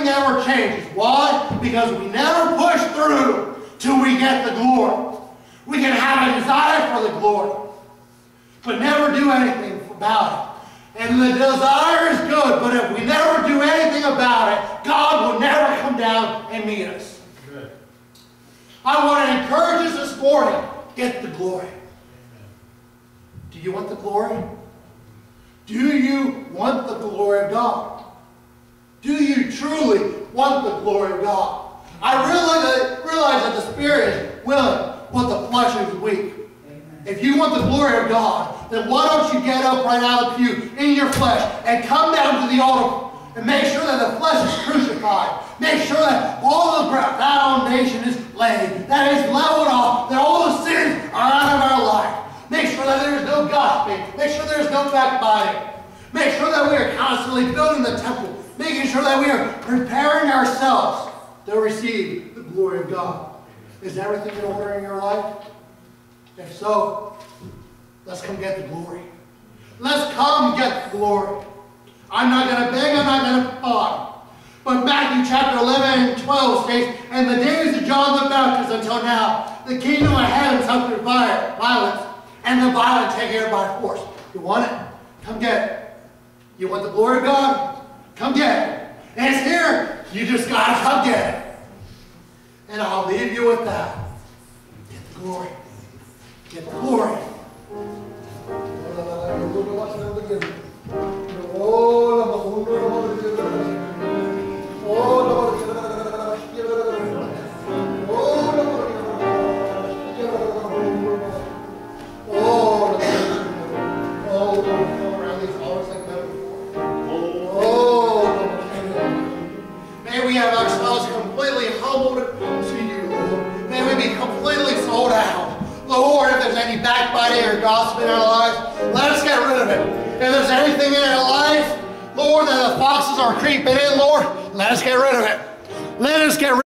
never changes. Why? Because we never push through till we get the glory. We can have a desire for the glory, but never do anything about it. And the desire is good, but if we never do anything about it, God will never come down and meet us. Good. I want to encourage us this morning, get the glory. Do you want the glory? Do you want the glory of God? Do you truly want the glory of God? I realize that the Spirit is willing, but the flesh is weak. Amen. If you want the glory of God, then why don't you get up right out of the pew in your flesh and come down to the altar and make sure that the flesh is crucified. Make sure that all the foundation is laid, that is leveled off, that all the sins are out of our life. Make sure that there is no gossiping. Make sure there is no backbiting. Make sure that we are constantly building the temple. Making sure that we are preparing ourselves to receive the glory of God. Is everything in order in your life? If so, let's come get the glory. Let's come get the glory. I'm not going to beg, I'm not going to beg. But Matthew chapter 11 and 12 states, "And the days of John the Baptist until now, the kingdom of heaven suffered violence, and the violent take it by force." You want it? Come get it. You want the glory of God? Come get it. And it's here. You just got to come get it. And I'll leave you with that. Get the glory. Get the glory. May we have ourselves completely humbled to you, Lord. May we be completely sold out. Lord, if there's any backbiting or gossip in our lives, let us get rid of it. If there's anything in our life, Lord, that the foxes are creeping in, Lord, let us get rid of it. Let us get rid of it.